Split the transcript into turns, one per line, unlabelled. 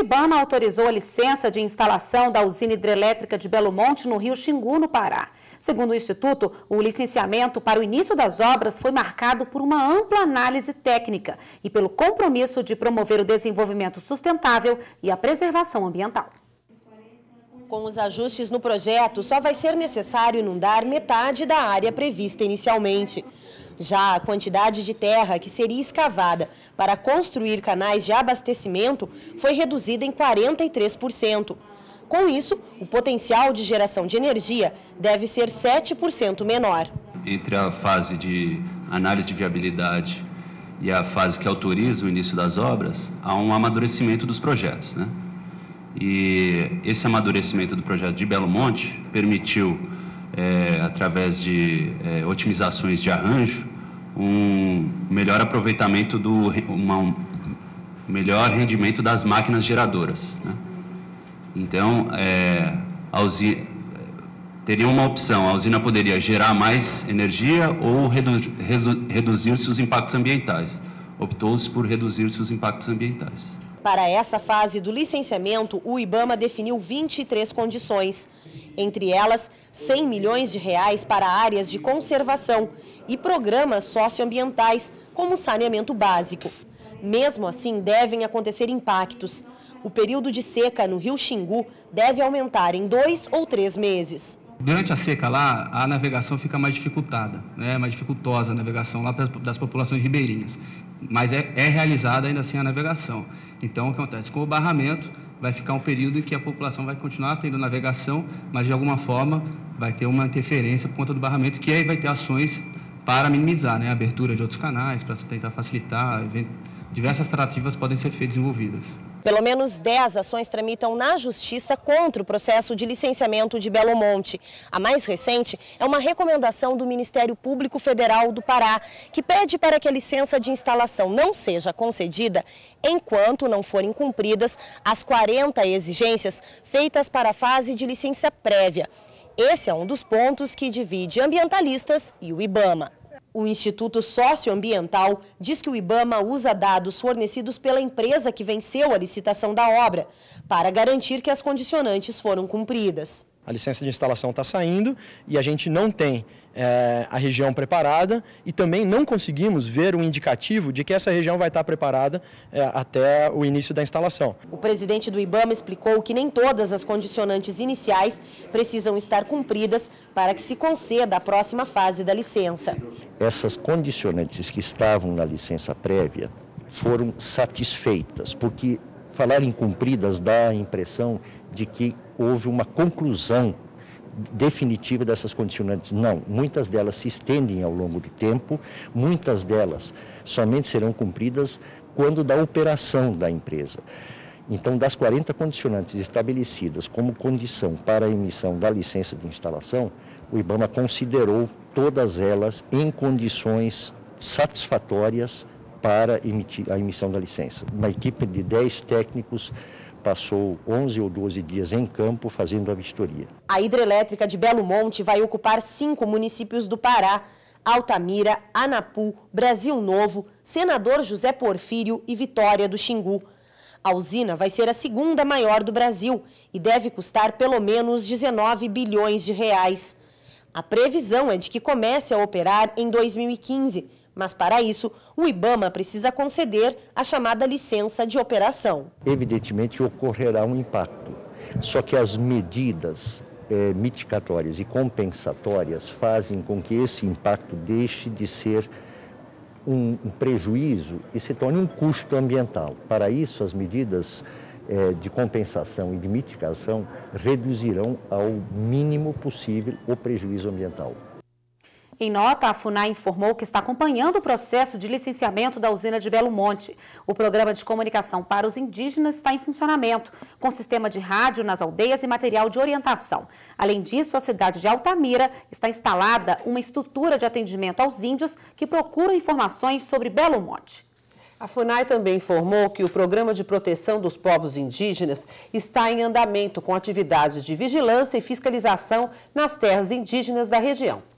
IBAMA autorizou a licença de instalação da usina hidrelétrica de Belo Monte, no Rio Xingu, no Pará. Segundo o Instituto, o licenciamento para o início das obras foi marcado por uma ampla análise técnica e pelo compromisso de promover o desenvolvimento sustentável e a preservação ambiental.
Com os ajustes no projeto, só vai ser necessário inundar metade da área prevista inicialmente. Já a quantidade de terra que seria escavada para construir canais de abastecimento foi reduzida em 43%. Com isso, o potencial de geração de energia deve ser 7% menor.
Entre a fase de análise de viabilidade e a fase que autoriza o início das obras, há um amadurecimento dos projetos, né? E esse amadurecimento do projeto de Belo Monte permitiu, através de otimizações de arranjo, um melhor aproveitamento, um melhor rendimento das máquinas geradoras, né? Então, teria uma opção: a usina poderia gerar mais energia ou reduzir-se os impactos ambientais. Optou-se por reduzir-se os impactos ambientais.
Para essa fase do licenciamento, o IBAMA definiu 23 condições. Entre elas, R$100 milhões para áreas de conservação e programas socioambientais, como saneamento básico. Mesmo assim, devem acontecer impactos. O período de seca no Rio Xingu deve aumentar em 2 ou 3 meses.
Durante a seca lá, a navegação fica mais dificultada, né? Mais dificultosa a navegação lá das populações ribeirinhas. Mas é realizada ainda assim a navegação. Então, o que acontece? Com o barramento, vai ficar um período em que a população vai continuar tendo navegação, mas de alguma forma vai ter uma interferência por conta do barramento, que aí vai ter ações para minimizar, né? A abertura de outros canais, para tentar facilitar. Diversas tratativas podem ser feitas e envolvidas.
Pelo menos 10 ações tramitam na Justiça contra o processo de licenciamento de Belo Monte. A mais recente é uma recomendação do Ministério Público Federal do Pará, que pede para que a licença de instalação não seja concedida enquanto não forem cumpridas as 40 exigências feitas para a fase de licença prévia. Esse é um dos pontos que divide ambientalistas e o IBAMA. O Instituto Socioambiental diz que o IBAMA usa dados fornecidos pela empresa que venceu a licitação da obra para garantir que as condicionantes foram cumpridas.
A licença de instalação está saindo e a gente não tem a região preparada e também não conseguimos ver um indicativo de que essa região vai estar preparada até o início da instalação.
O presidente do IBAMA explicou que nem todas as condicionantes iniciais precisam estar cumpridas para que se conceda a próxima fase da licença.
Essas condicionantes que estavam na licença prévia foram satisfeitas, porque falar em cumpridas dá a impressão de que houve uma conclusão definitiva dessas condicionantes. Não, muitas delas se estendem ao longo do tempo, muitas delas somente serão cumpridas quando da operação da empresa. Então, das 40 condicionantes estabelecidas como condição para a emissão da licença de instalação, o IBAMA considerou todas elas em condições satisfatórias para a emissão da licença. Uma equipe de 10 técnicos passou 11 ou 12 dias em campo fazendo a vistoria.
A hidrelétrica de Belo Monte vai ocupar 5 municípios do Pará: Altamira, Anapu, Brasil Novo, Senador José Porfírio e Vitória do Xingu. A usina vai ser a segunda maior do Brasil e deve custar pelo menos 19 bilhões de reais. A previsão é de que comece a operar em 2015, mas para isso o IBAMA precisa conceder a chamada licença de operação.
Evidentemente ocorrerá um impacto, só que as medidas mitigatórias e compensatórias fazem com que esse impacto deixe de ser um prejuízo e se torne um custo ambiental. Para isso, as medidas de compensação e de mitigação reduzirão ao mínimo possível o prejuízo ambiental.
Em nota, a FUNAI informou que está acompanhando o processo de licenciamento da usina de Belo Monte. O programa de comunicação para os indígenas está em funcionamento, com sistema de rádio nas aldeias e material de orientação. Além disso, a cidade de Altamira está instalada uma estrutura de atendimento aos índios que procuram informações sobre Belo Monte.
A FUNAI também informou que o Programa de Proteção dos Povos Indígenas está em andamento com atividades de vigilância e fiscalização nas terras indígenas da região.